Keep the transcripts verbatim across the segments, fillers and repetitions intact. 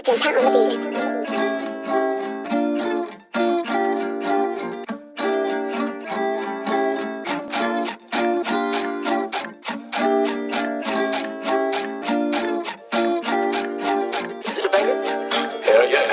Jump out on the beat. Hell yeah.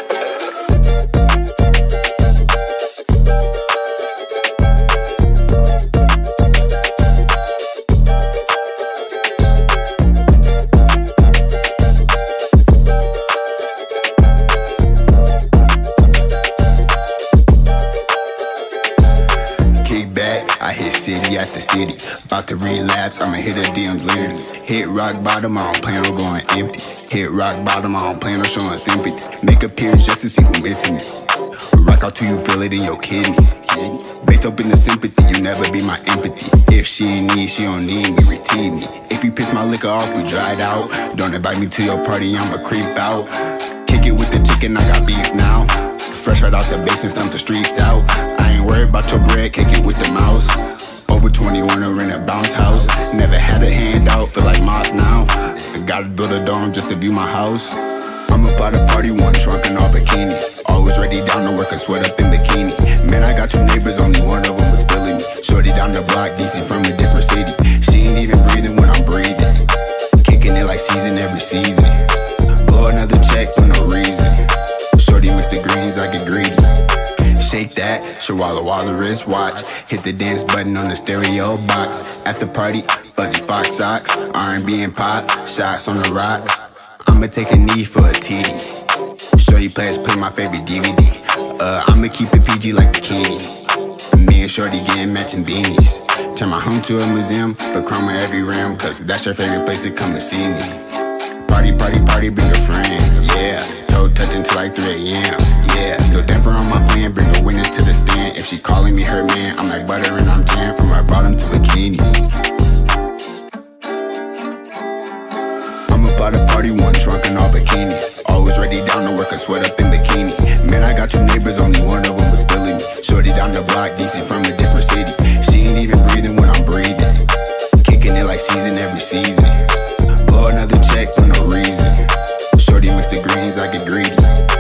I hit city after city, about to relapse, I'ma hit her D Ms literally. Hit rock bottom, I don't plan on going empty. Hit rock bottom, I don't plan on showing sympathy. Make appearance just to see who missing it. Rock out till you feel it in your kidney. Based up in the sympathy, you never be my empathy. If she in need, she don't need me, retrieve me. If you piss my liquor off, we dried out. Don't invite me to your party, I'ma creep out. Kick it with the chicken, I got beef now. Fresh right out the basement, stump the streets out. I ain't worried about your bread, kick it with the mouse. Over twenty-one to rent a bounce house. Never had a handout, feel like Moss now. I gotta build a dome just to view my house. I'm about to party, one trunk and all bikinis. Always ready down to work and sweat up in bikini. Man, I got two neighbors, only one of them was feeling me. Shorty down the block, decent from a different city. She ain't even breathing when I'm breathing. Kicking it like season every season. Blow another check for no reason. Shorty mix the greens, I get greedy. Shake that, Shawala Walla wristwatch. Hit the dance button on the stereo box. At the party, fuzzy fox socks. R and B and pop, shots on the rocks. I'ma take a knee for a T D. Shorty players play my favorite D V D. Uh, I'ma keep it P G like bikini. Me and Shorty getting matching beanies. Turn my home to a museum, but chroma every rim, cause that's your favorite place to come to see me. Party, party, party, bring a friend, yeah. Toe touching till like three A M, yeah. No damper on my plan, bring a witness to the stand. If she calling me her man, I'm like butter and I'm jam. From her bottom to bikini. I'm about to party, one trunk and all bikinis. Always ready down to work and sweat up in bikini. Man, I got two neighbors, only one of them was feeling me. Shorty down the block, decent from a different city. She ain't even breathing when I'm breathing. Kicking it like season every season. Blow another check for no reason. Shorty mix the greens, I get greedy.